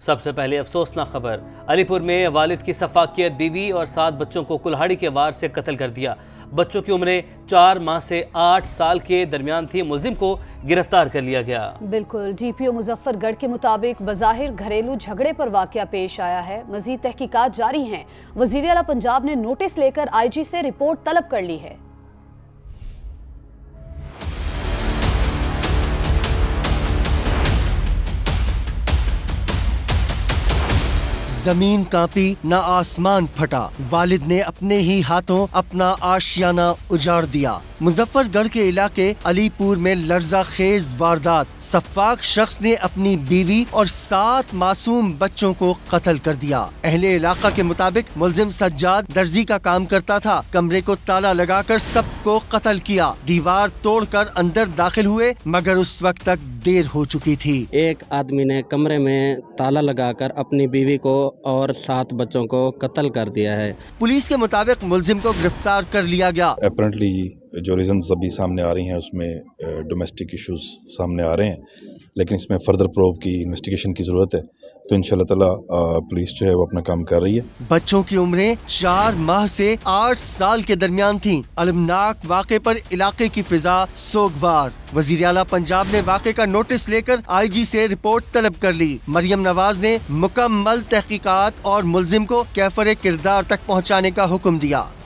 सबसे पहले अफसोसनाक खबर, अलीपुर में वालिद की सफाकियत, बीवी और 7 बच्चों को कुल्हाड़ी के वार से कत्ल कर दिया। बच्चों की उम्रें 4 माह से 8 साल के दरमियान थी। मुलजिम को गिरफ्तार कर लिया गया। बिल्कुल, डीपीओ मुजफ्फरगढ़ के मुताबिक बज़ाहिर घरेलू झगड़े पर वाकया पेश आया है। मजीद तहकीकात जारी हैं। वज़ीर आला पंजाब ने नोटिस लेकर IG से रिपोर्ट तलब कर ली है। जमीन कांपी न आसमान फटा, वालिद ने अपने ही हाथों अपना आशियाना उजाड़ दिया। मुजफ्फरगढ़ के इलाके अलीपुर में लर्जा खेज वारदात, सफाक शख्स ने अपनी बीवी और 7 मासूम बच्चों को कत्ल कर दिया। अहले इलाका के मुताबिक मुलजिम सज्जाद दर्जी का काम करता था। कमरे को ताला लगाकर सबको कत्ल किया। दीवार तोड़कर अंदर दाखिल हुए मगर उस वक्त तक देर हो चुकी थी। एक आदमी ने कमरे में ताला लगाकर अपनी बीवी को और 7 बच्चों को कत्ल कर दिया है। पुलिस के मुताबिक मुलजिम को गिरफ्तार कर लिया गया। अपरेंटली जो रीजंस अभी सामने आ रही हैं उसमें डोमेस्टिक इश्यूज सामने आ रहे हैं, लेकिन इसमें फर्दर प्रूफ की इन्वेस्टिगेशन की ज़रूरत है। तो इंशाल्लाह ताला पुलिस जो है वो अपना काम कर रही है। बच्चों की उम्रें 4 माह से 8 साल के दरमियान थीं। अलमनाक वाक़े पर इलाके की फिजा सोगवार। वज़ीर आला पंजाब ने वाक़े का नोटिस लेकर IG से रिपोर्ट तलब कर ली। मरियम नवाज ने मुकम्मल तहकीकात और मुलजिम को कैफरे किरदार तक पहुँचाने का हुक्म दिया।